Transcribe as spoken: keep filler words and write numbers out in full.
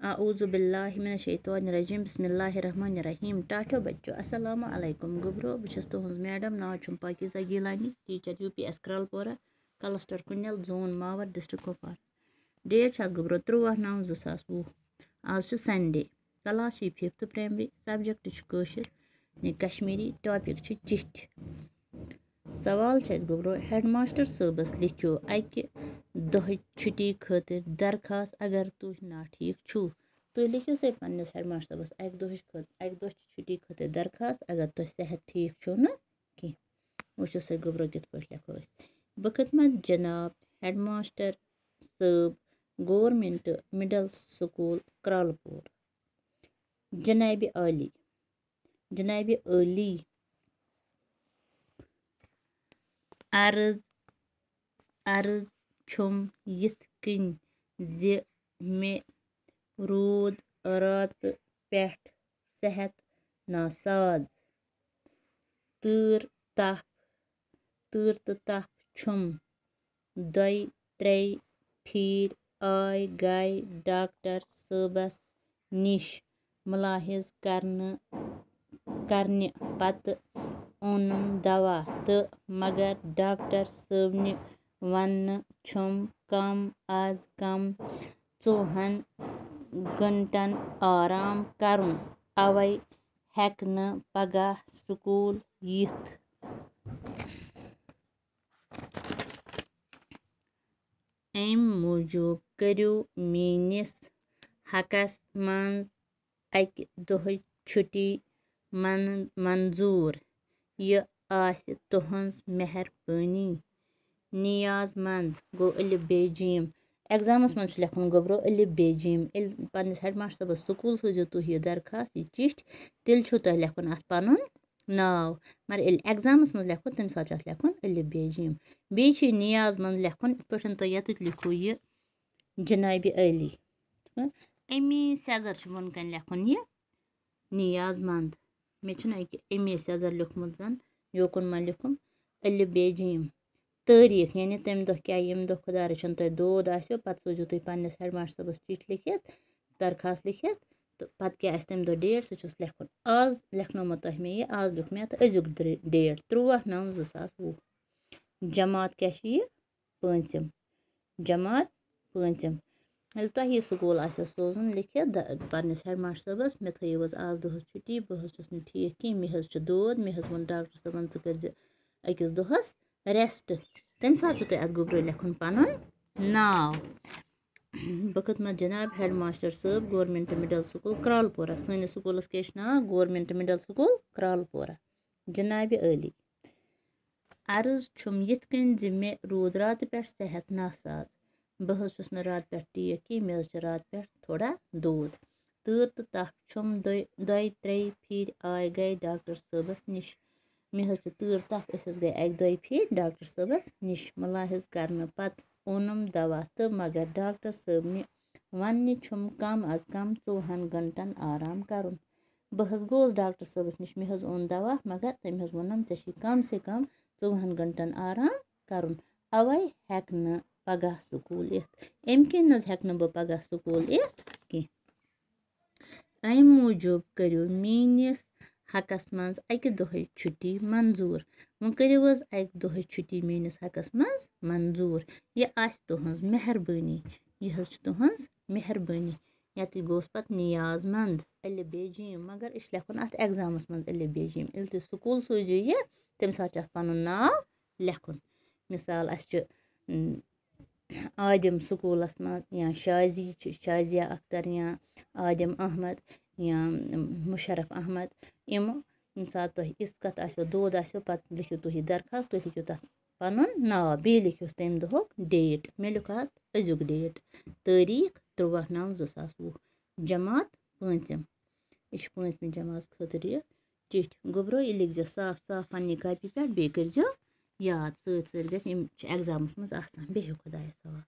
आऊज़ु बिल्लाहि मिनश शैतानिर रजीम बिस्मिल्लाहिर रहमानिर रहीम। टाठो बच्चों अस्सलामु अलैकुम गुब्रो बस तुहज मैडम नाव छुम Pakiza Gilani teacher UP S Kralpora cluster Kunil zone Mawar district Kupwara. Date छस गुब्रो त्रुवह नौ ज़ सास वुह। आज छ संडे। क्लास छ फिफ्थ प्राइमरी सब्जेक्ट छ कशिर ने कश्मीरी टॉपिक छ चिट्ठ। सवाल छस गुब्रो हेडमास्टर सबस लिखियो अकि दह छुट्टी खातिर दरखास्त अगर तुह ना ठीक छु। तुह लिखियो से पन्निस हेडमास्टर सबस अक दह अक दह छुट्टी खातिर दरखास्त अगर तुह सेहत ठीक छु ना कि वो से गुब्रो कित पट लिखो बखदमत जनाब हेडमास्टर सब गवर्नमेंट मिडल स्कूल क्रलपुर। जनाब आली जनाब आली अर्ज अर्ज छुम यिथ कन ज मे रूद रात पेठ सेहत नासाज तूर तफ तूर तो तफ छुम दय त्रेय फिर आय गय डॉक्टर सबस निश मुलाहिज करने करने पत ओनुम दवा तो मगर डॉक्टर सबन वन छुम कम आज कम चौहन घंटन आराम करुन अवै हेक न पगह स्कूल यिथ। अम मूजूब करियो मेनिस हकस मंज अक दह छुट्टी मन मंजूर यह आस तुहंज मेहरबानी नियाज मंद गो अलिफ बे जीम। एग्जामस मज लिखुन गुब्रो अलिफ बे जीम पन्निस हेडमास्टर सबस स्कूल सोजो तुह यह दरखास्त यह चिट्ठ तेल छु तुह लिखुन अत पनुन नाव मगर एग्जामस मज लिखो तम साथ लिखुन अलिफ बे जीम। बे नियाज मंद लिखुन पे तुह यत लिखो यह जनाब अली अमी सेजर वन कन लिखुन यह नियाज मंद मे अमी सेजर लिखमुत जन योकुन मा लिखुन अलिफ बे जीम। तारीख यानी तम दह क्या यम दह खुदा रचन तुह दोद आसो पत सोजो तुह पन्निस हेडमास्टर सबस चिट्ठ लिखित दरखास्त लिखित तो पत क्या तम दह डेट सह लिखुन आज लिखनोमो तुह मे यह आज लिख मे अजुक डेट त्रुवह नौ ज़ सास वुह। जमात क्या यह पांचम जमात पांचम यदि तुह यह स्कूल आसो सोजन लिखित पन्निस हेडमास्टर सबस मे थो आज दहस छुट्टी बह छुस ठीक कह मे दोद मे वोन डॉक्टर सबन ज कर अकिस दहस रेस्ट तम साथ तुह अत गुब्रो लिखुन पनुन नाव बखदमत जनाब हेडमास्टर सब गवर्नमेंट मिडल स्कूल क्रलपोरा सैनिस स्कूलस क्या नाव गवर्नमेंट मिडल स्कूल क्रलपोरा। जनाब अली अर्ज छुम यिथ कन ज मे रूद रात पे सेहत नासाज बह छुस न रात पे ठीक कह मे रात पे थोड़ा दोद तूर तो तफ छुम दय त्रेय फिर आय गए डॉक्टर सबस निश मे तूर तफ अस गए अक दय फिर डॉक्टर सबस निश मुलाहिज करने पत ओनुम दवा तो मगर डॉक्टर सबन वन छुम कम अज कम चौहन घंटन आराम करुन बह गोस डॉक्टर सबस निश मे ओन दवा मगर तम वोनम ऐ कम से कम चौहन घंटन आराम करुन अवै हेक न पगह स्कूल इत अम कन हेक न बह पगह स्कूल इत कह। अम मूजूब करियो मेनिस हकस मज अक दह छुट्टी मंजूर वो करियो अक दह छुट्टी मेनिस हकस मज मंजूर यह आस तुहंज मेहरबानी यह तुहंज मेहरबानी यत गोस पत नियाज मंद अलिफ बे जीम मगर यह लिखुन अत एग्जामस मज अलिफ बे जीम यदि तुह स्कूल सोजो यह तम साथ पनुन नाव लिखुन मिसाल अस आदिम स्कूलस मज या शाजी शाजिया अख्तर या आदिम अहमद या मुशरफ अहमद यम सात तुह इस कत आसो दोद आसो पत लिखियो तुह दरखास्त तुह लिखियो तथ पनुन नाव बे लिखियो तम दहुक डेट मे लिख अत अजुक डेट तारीख त्रुवह नौ ज़ सास वुह। जमात पांचम यह पांचमी जमात खतर यह चिट्ठ गुब्रो यह लिखो साफ साफ पन्नी कॉपी पे बे कर याद सत सत गि एग्जामस मज आसान बेहियो खुदायस हवाल।